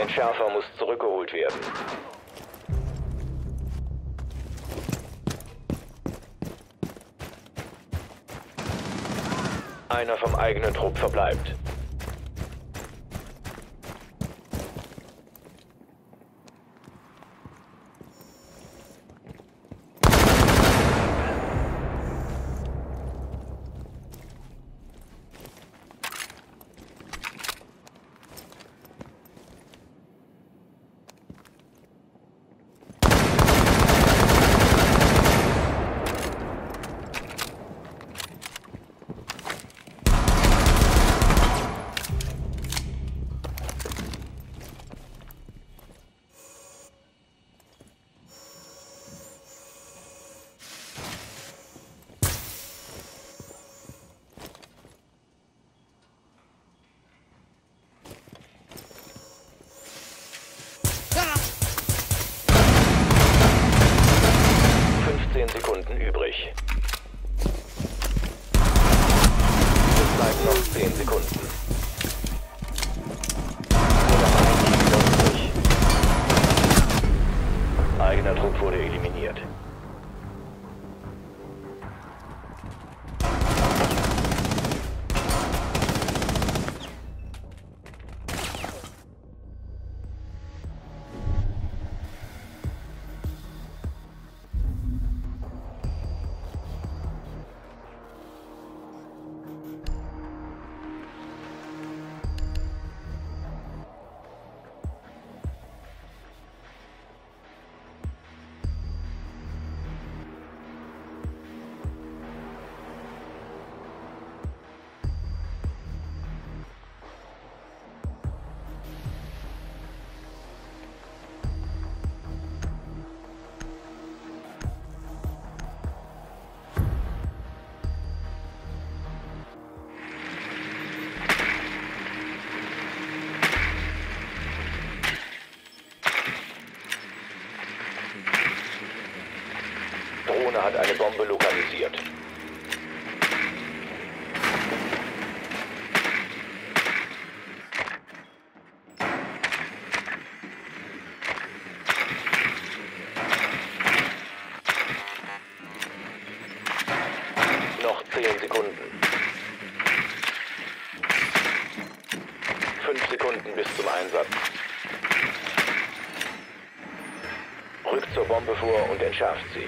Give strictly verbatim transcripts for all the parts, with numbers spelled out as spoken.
Entschärfer muss zurückgeholt werden. Einer vom eigenen Trupp verbleibt. fünfzehn Sekunden übrig. Es bleiben noch zehn Sekunden. Eigener Trupp wurde eliminiert. Drohne hat eine Bombe lokalisiert. Noch zehn Sekunden. Fünf Sekunden bis zum Einsatz. Rückt zur Bombe vor und entschärft sie.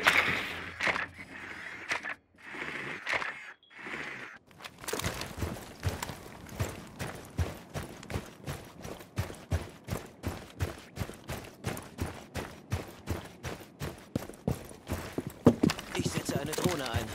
Ich setze eine Drohne ein.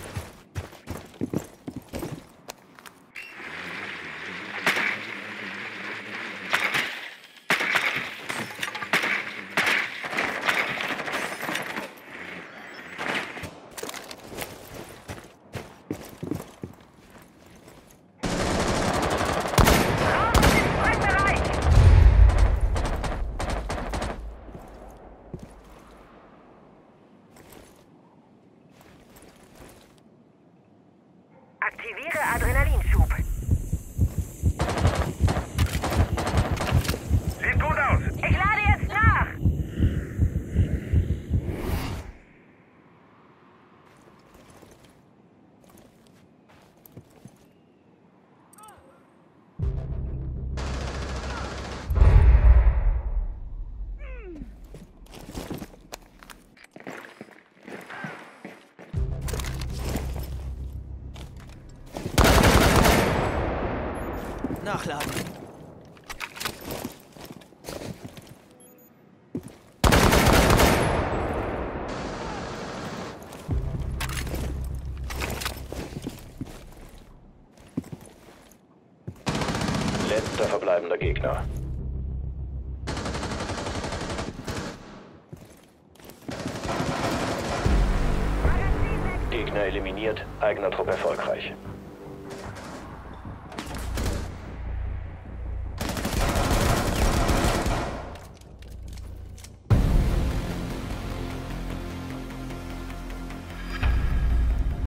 Aktiviere Adrenalinschub. Sieht gut aus. Ich lade jetzt nach. Nachladen. Letzter verbleibender Gegner. Gegner eliminiert, eigener Trupp erfolgreich.